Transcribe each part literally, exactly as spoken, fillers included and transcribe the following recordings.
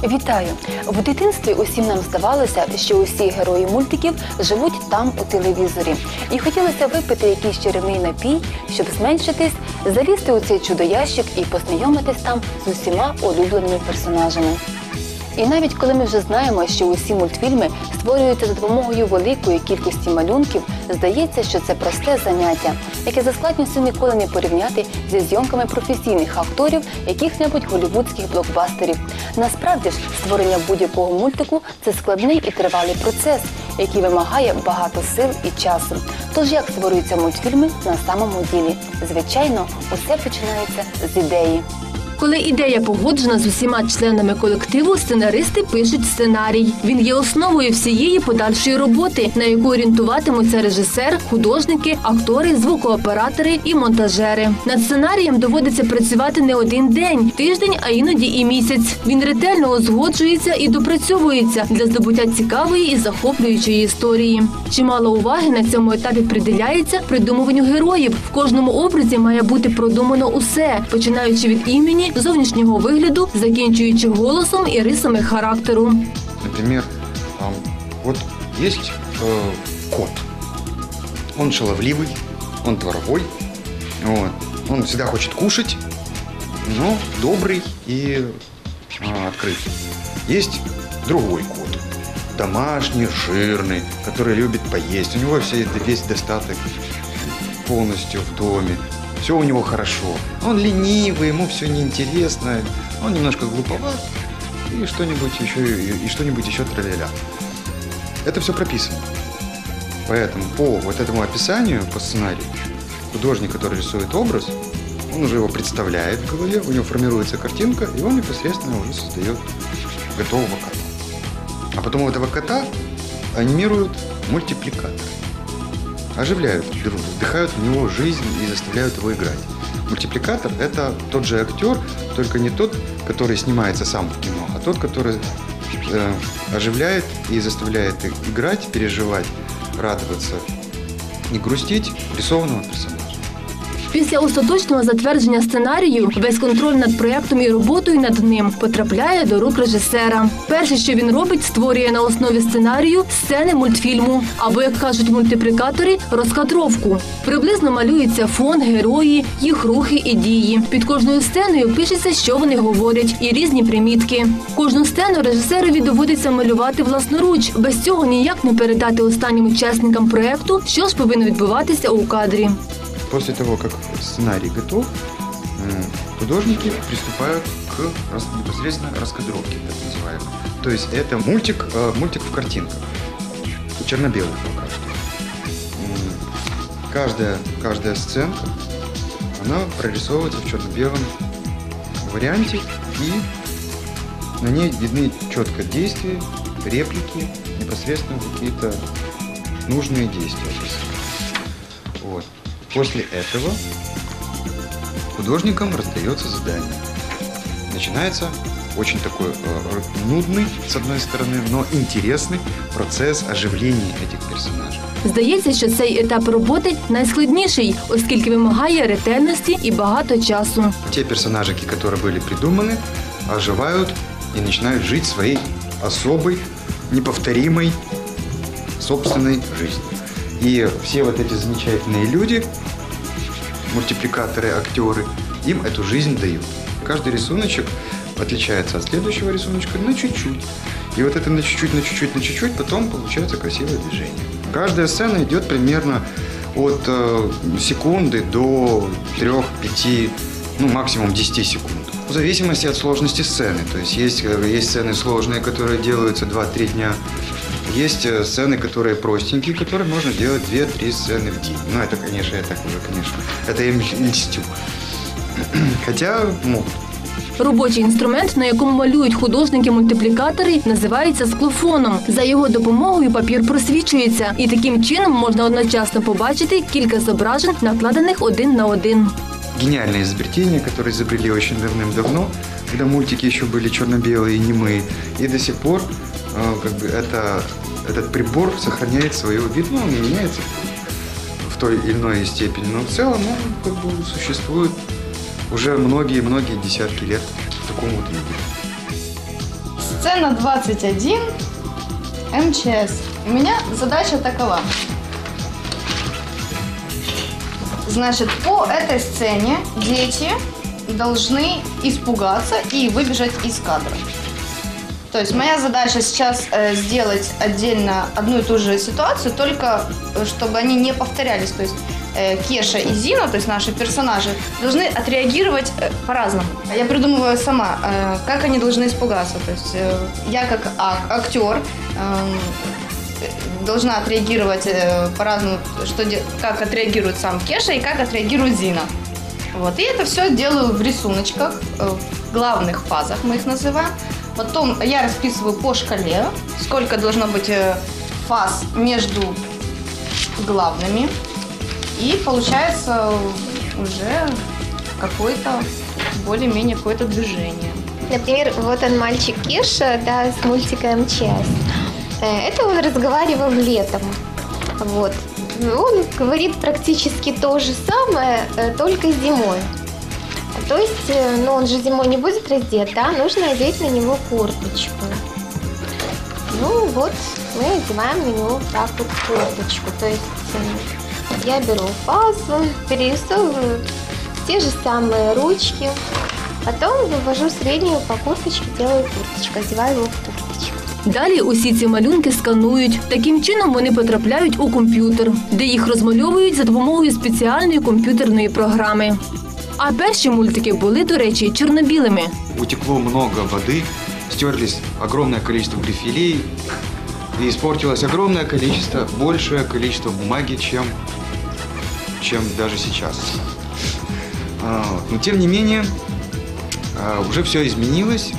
Вітаю! В дитинстві усім нам здавалося, що усі герої мультиків живуть там у телевізорі. І хотілося випити якийсь чарівний напій, щоб зменшитись, залізти у цей чудо-ящик і познайомитись там з усіма улюбленими персонажами. І навіть коли ми вже знаємо, що усі мультфільми створюються за допомогою великої кількості малюнків, здається, що це просте заняття, яке за складністю ніколи не порівняти зі зйомками професійних акторів яких-небудь голлівудських блокбастерів. Насправді ж, створення будь-якого мультику – це складний і тривалий процес, який вимагає багато сил і часу. Тож як створюються мультфільми на самому ділі? Звичайно, усе починається з ідеї. Коли ідея погоджена з усіма членами колективу, сценаристи пишуть сценарій. Він є основою всієї подальшої роботи, на яку орієнтуватимуться режисер, художники, актори, звукооператори і монтажери. Над сценарієм доводиться працювати не один день, тиждень, а іноді і місяць. Він ретельно узгоджується і допрацьовується для здобуття цікавої і захоплюючої історії. Чимало уваги на цьому етапі приділяється придумуванню героїв. В кожному образі має бути продумано усе, починаючи від імені, зовнішнього вигляду, закінчуючи голосом і рисами характеру. Например, вот есть э, кот. Он шаловливый, он дворовой, вот. Он всегда хочет кушать, но добрый и э, открытый. Есть другой кот, домашний, жирный, который любит поесть. У него все, весь достаток полностью в доме. Все у него хорошо. Он ленивый, ему все неинтересно, он немножко глуповат и что-нибудь еще, и что-нибудь еще тра-ля-ля. Это все прописано. Поэтому по вот этому описанию, по сценарию, художник, который рисует образ, он уже его представляет в голове, у него формируется картинка, и он непосредственно уже создает готового кота. А потом у этого кота анимируют мультипликаторы. Оживляют, вдыхают в него жизнь и заставляют его играть. Мультипликатор – это тот же актер, только не тот, который снимается сам в кино, а тот, который э, оживляет и заставляет играть, переживать, радоваться и грустить рисованного персонажа. Після остаточного затвердження сценарію весь контроль над проєктом і роботою над ним потрапляє до рук режисера. Перше, що він робить, створює на основі сценарію сцени мультфільму, або, як кажуть мультиплікатори, розкадровку. Приблизно малюється фон, герої, їх рухи і дії. Під кожною сценою пишеться, що вони говорять, і різні примітки. Кожну сцену режисерові доводиться малювати власноруч. Без цього ніяк не передати останнім учасникам проєкту, що ж повинно відбуватися у кадрі. После того, как сценарий готов, художники приступают к непосредственно раскадровке, так называемой. То есть это мультик, мультик в картинках, черно-белых пока что. Каждая, каждая сценка, она прорисовывается в черно-белом варианте, и на ней видны четко действия, реплики, непосредственно какие-то нужные действия. Вот. После этого художникам раздается задание. Начинается очень такой э, нудный, с одной стороны, но интересный процесс оживления этих персонажей. Здається, що цей етап роботи найскладніший, оскільки вимагає ретельності і багато часу. Те персонажики, которые были придуманы, оживают и начинают жить своей особой, неповторимой, собственной жизнью. И все вот эти замечательные люди, мультипликаторы, актеры, им эту жизнь дают. Каждый рисуночек отличается от следующего рисуночка на чуть-чуть. И вот это на чуть-чуть, на чуть-чуть, на чуть-чуть, потом получается красивое движение. Каждая сцена идет примерно от э, секунды до трех-пяти, ну максимум десяти секунд. В зависимости от сложности сцены. То есть есть, есть сцены сложные, которые делаются два-три дня. Есть сцены, которые простенькие, которые можно делать две-три сцены в день. Ну, это, конечно, я так уже, конечно, это я им льстю. Хотя могут. Робочий інструмент, на якому малюють художники-мультиплікатори, називається склофоном. За його допомогою папір просвічується, і таким чином можна одночасно побачити кілька зображень, накладених один на один. Гениальное изобретение, которое изобрели очень давным-давно, когда мультики еще были черно-белые и немые, и до сих пор как бы это, этот прибор сохраняет свой вид, ну, он меняется в той или иной степени, но в целом он как бы существует уже многие-многие десятки лет в таком вот виде. Сцена двадцать один, эм че эс. У меня задача такова. Значит, по этой сцене дети должны испугаться и выбежать из кадра. То есть моя задача сейчас э, сделать отдельно одну и ту же ситуацию, только э, чтобы они не повторялись. То есть э, Кеша и Зина, то есть наши персонажи, должны отреагировать э, по-разному. Я придумываю сама, э, как они должны испугаться. То есть э, я как ак- актер э, должна отреагировать э, по-разному, что де- как отреагирует сам Кеша и как отреагирует Зина. Вот. И это все делаю в рисуночках, э, в главных фазах мы их называем. Потом я расписываю по шкале, сколько должно быть фаз между главными. И получается уже какое-то, более-менее какое-то движение. Например, вот он, мальчик Кеша, да, с мультика эм че эс. Это он разговаривал летом. Вот. Он говорит практически то же самое, только зимой. То есть, ну, он же зимой не будет раздет, да, нужно одеть на него курточку. Ну, вот, мы одеваем на него так вот курточку. То есть, я беру фазу, перерисовываю те же самые ручки, потом вывожу среднюю по курточке, делаю курточку, одеваю его в курточку. Далі усі ці малюнки сканують. Таким чином вони потрапляють у комп'ютер, де їх розмальовують за допомогою спеціальної комп'ютерної програми. А перші мультики були, до речі, чорно-білими. Утекло много воды, стерлись огромное количество грифелей, и испортилось огромное количество, большее количество бумаги, чем, чем даже сейчас. Но тем не менее, уже все изменилось.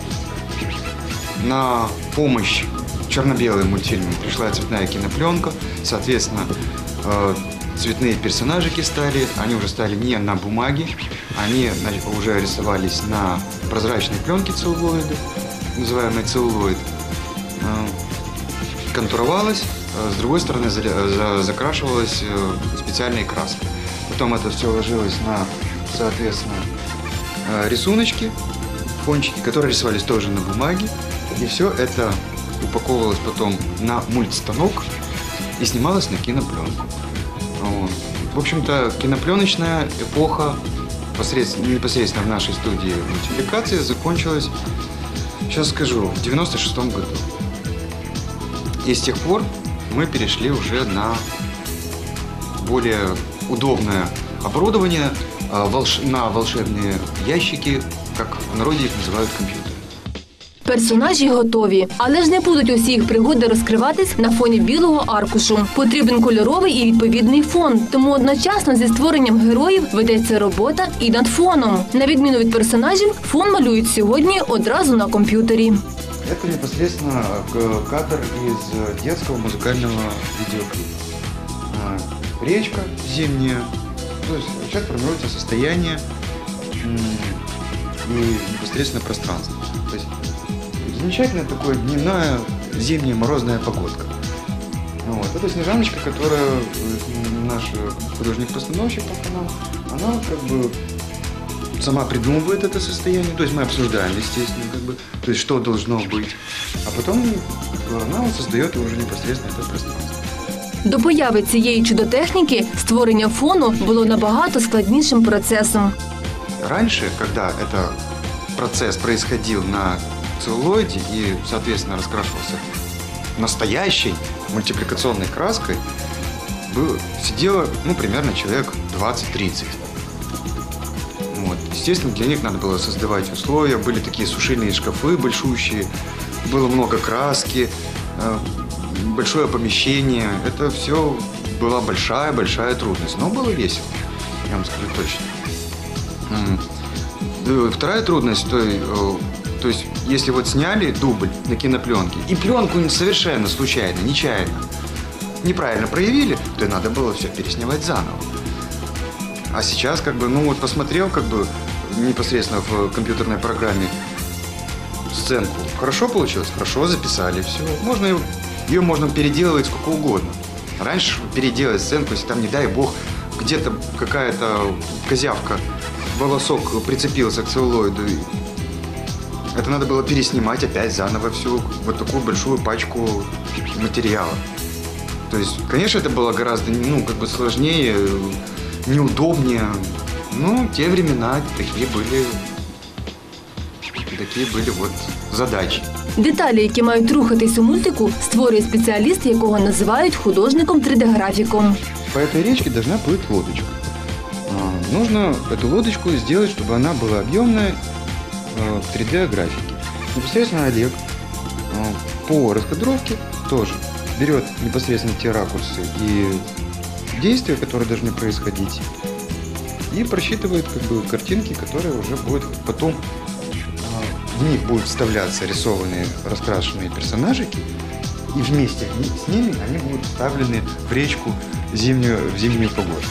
На помощь черно-белым мультфильмам пришла цветная кинопленка, соответственно, цветные персонажики стали, они уже стали не на бумаге, они уже рисовались на прозрачной пленке целлулоида, называемой целлулоид. Контуровалась, с другой стороны закрашивалась специальной краской. Потом это все ложилось на, соответственно, рисуночки, фончики, которые рисовались тоже на бумаге. И все это упаковывалось потом на мультстанок и снималось на кинопленку. Вот. В общем-то, кинопленочная эпоха непосредственно в нашей студии мультипликации закончилась, сейчас скажу, в девяносто шестом году. И с тех пор мы перешли уже на более удобное оборудование, на волшебные ящики, как в народе их называют компьютеры. Персонажі готові, але ж не будуть усі їх пригоди розкриватись на фоні білого аркушу. Потрібен кольоровий і відповідний фон, тому одночасно зі створенням героїв ведеться робота і над фоном. На відміну від персонажів, фон малюють сьогодні одразу на комп'ютері. Это непосредственно кадр из детского музыкального видеоклипа. Речка зимняя, то есть сейчас формируется состояние и непосредственно пространство. То есть замечательная такая дневная зимняя морозная погодка. Вот. Это Снежаночка, которая наш художник-постановщик, она как бы сама придумывает это состояние, то есть мы обсуждаем, естественно, как бы, то есть что должно быть, а потом она создает уже непосредственно это пространство. До появи цієї чудотехніки створення фону було набагато складнішим процесом. Раньше, когда этот процесс происходил на целлулоиде и, соответственно, раскрашивался настоящей мультипликационной краской, было, сидело, ну, примерно человек двадцать-тридцать. Вот. Естественно, для них надо было создавать условия, были такие сушильные шкафы большущие, было много краски, большое помещение. Это все была большая-большая трудность, но было весело, я вам скажу точно. Вторая трудность, то, то есть, если вот сняли дубль на кинопленке, и пленку совершенно случайно, нечаянно, неправильно проявили, то надо было все переснимать заново. А сейчас, как бы, ну вот посмотрел, как бы, непосредственно в компьютерной программе сценку. Хорошо получилось? Хорошо, записали, все. Можно ее, ее можно переделывать сколько угодно. Раньше переделать сценку, если там, не дай бог, где-то какая-то козявка, волосок прицепился к целлулоиду, Это надо было переснимать опять заново всю вот такую большую пачку материала. То есть, конечно, это было гораздо, ну, как бы сложнее, неудобнее. Но те времена такие были, такие были вот задачи. Деталі, які мають рухатись у мультику, створює спеціаліст, якого називають художником три де-графіком. По этой речке должна плыть лодочка. А, нужно эту лодочку сделать, чтобы она была объемная а, в три дэ-графике. Непосредственно Олег а, по раскадровке тоже берет непосредственно те ракурсы и действия, которые должны происходить, и просчитывает как бы картинки, которые уже будут потом, а, в них будут вставляться рисованные, раскрашенные персонажики, и вместе с ними они будут вставлены в речку зимнюю, в зимнюю погоду.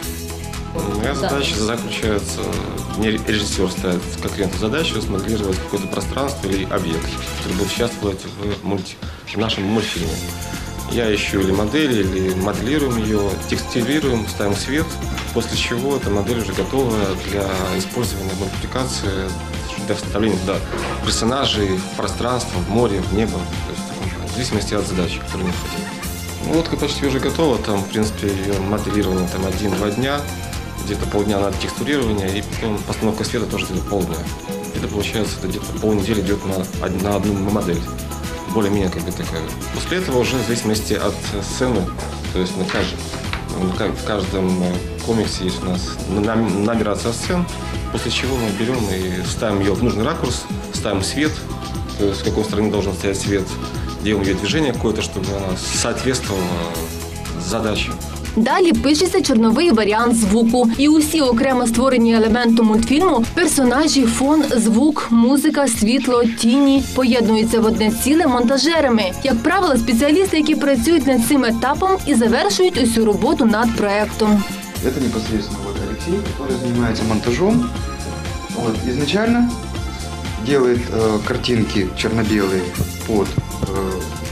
Моя задача заключается, не режиссер ставит как клиенту задачу смоделировать какое-то пространство или объект, который будет участвовать в, мульти... в нашем мультфильме. Я ищу или модель, или моделируем ее, текстилируем, ставим свет, после чего эта модель уже готова для использования в мультипликации, для вставления туда персонажей, в пространство, в море, в небо, то есть, в зависимости от задачи, которая необходима. Лодка почти уже готова, там, в принципе, ее моделирование там один-два дня, где-то полдня на текстурирование, и потом постановка света тоже где-то полдня. Это получается, это где-то полнедели идет на, на одну модель. Более-менее как бы такая. После этого уже в зависимости от сцены, то есть на каждом, в каждом комиксе есть у нас нумерация сцен, после чего мы берем и ставим ее в нужный ракурс, ставим свет, то есть с какой стороны должен стоять свет, делаем ее движение какое-то, чтобы она соответствовала задаче. Далі пишеться чорновий варіант звуку. І усі окремо створені елементи мультфільму – персонажі, фон, звук, музика, світло, тіні – поєднуються в одне ціле монтажерами. Як правило, спеціалісти, які працюють над цим етапом і завершують усю роботу над проєктом. Это непосредственно вот Алексей, который занимается монтажом. Вот, изначально делает э, картинки черно-белые под, э,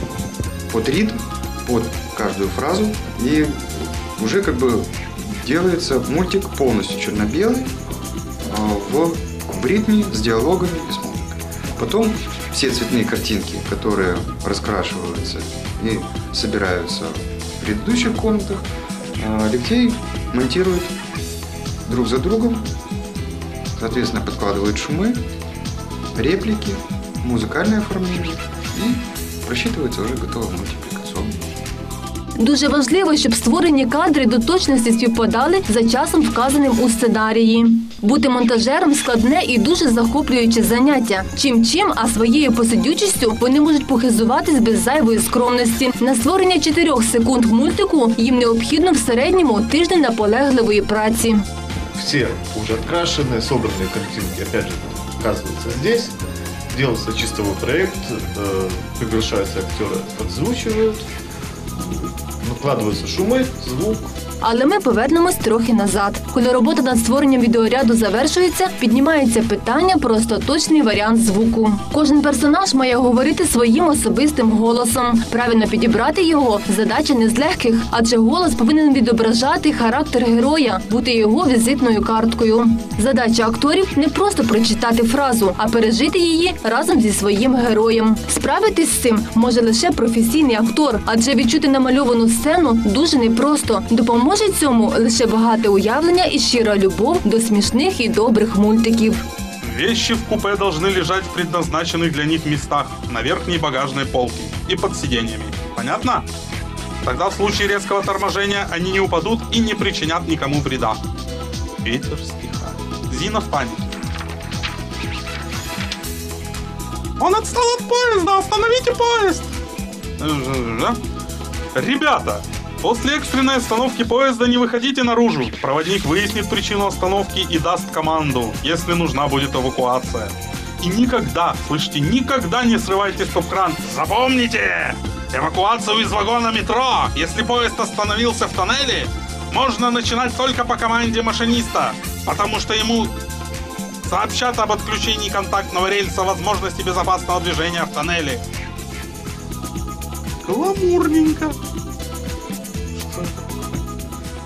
под ритм, под каждую фразу. И уже как бы делается мультик полностью черно-белый, в, в ритме, с диалогами и с музыкой. Потом все цветные картинки, которые раскрашиваются и собираются в предыдущих комнатах, Алексей монтирует друг за другом, соответственно, подкладывает шумы, реплики, музыкальное оформление и просчитывается уже готовый мультипликационный. Дуже важливо, щоб створені кадри до точності співпадали за часом, вказаним у сценарії. Бути монтажером – складне і дуже захоплююче заняття. Чим-чим, а своєю посидючістю вони можуть похизуватись без зайвої скромності. На створення чотирьох секунд мультику їм необхідно в середньому тиждень наполегливої праці. Все уже открашенные, собранные картинки, опять же, оказываются здесь. Делается чистовой проект, приглашаются актеры, подзвучивают. Накладываются шумы, звук. Але ми повернемось трохи назад. Коли робота над створенням відеоряду завершується, піднімається питання про остаточний варіант звуку. Кожен персонаж має говорити своїм особистим голосом. Правильно підібрати його – задача не з легких, адже голос повинен відображати характер героя, бути його візитною карткою. Задача акторів – не просто прочитати фразу, а пережити її разом зі своїм героєм. Справитись з цим може лише професійний актор, адже відчути намальовану сцену дуже непросто. Допоможе цьому лише багате уявлення і щира любов до смішних і добрих мультиків. Вещи в купе должны лежать в предназначенных для них местах, на верхней багажной полке и под сиденьями. Понятно? Тогда в случае резкого торможения они не упадут и не причинят никому вреда. Ветер стихает. Зина в панике. Он отстал от поезда! Остановите поезд! Ребята! После экстренной остановки поезда не выходите наружу. Проводник выяснит причину остановки и даст команду, если нужна будет эвакуация. И никогда, слышите, никогда не срывайте стоп-кран. Запомните! Эвакуацию из вагона метро, если поезд остановился в тоннеле, можно начинать только по команде машиниста, потому что ему сообщат об отключении контактного рельса, возможности безопасного движения в тоннеле. Гламурненько.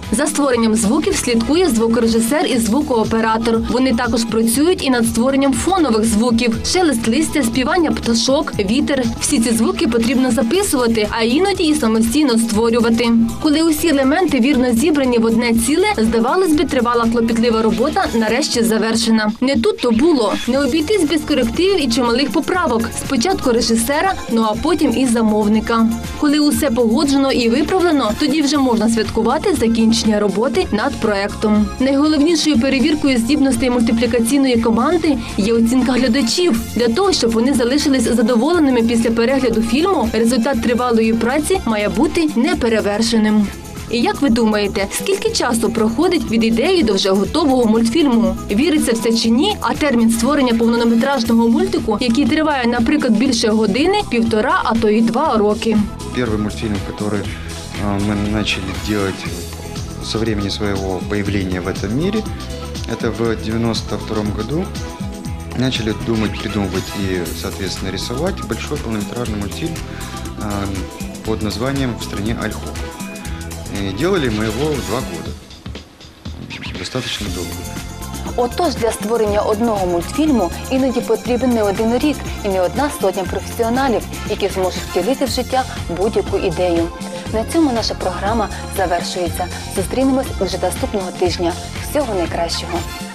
За створенням звуків слідкує звукорежисер і звукооператор. Вони також працюють і над створенням фонових звуків – шелест листя, співання пташок, вітер. Всі ці звуки потрібно записувати, а іноді і самостійно створювати. Коли усі елементи вірно зібрані в одне ціле, здавалось би, тривала клопітлива робота нарешті завершена. Не тут-то було. Не обійтись без корективів і чималих поправок. Спочатку режисера, ну а потім і замовника. Коли усе погоджено і виправлено, тоді вже можна святкувати закінчення роботи над проектом. Найголовнішою перевіркою здібностей мультиплікаційної команди є оцінка глядачів. Для того, щоб вони залишились задоволеними після перегляду фільму, результат тривалої праці має бути неперевершеним. І як ви думаєте, скільки часу проходить від ідеї до вже готового мультфільму? Віриться в це чи ні, а термін створення повнометражного мультику, який триває, наприклад, більше години, півтора, а то й два роки. Первый мультфильм, который э, мы начали делать со времени своего появления в этом мире, это в девяносто втором году. Начали думать, придумывать и, соответственно, рисовать большой полнометражный мультфильм э, под названием «В стране ольхов». И делали мы его два года. Достаточно долго. Отож, для створення одного мультфільму іноді потрібен не один рік і не одна сотня професіоналів, які зможуть втілити в життя будь-яку ідею. На цьому наша програма завершується. Зустрінемось вже наступного тижня. Всього найкращого!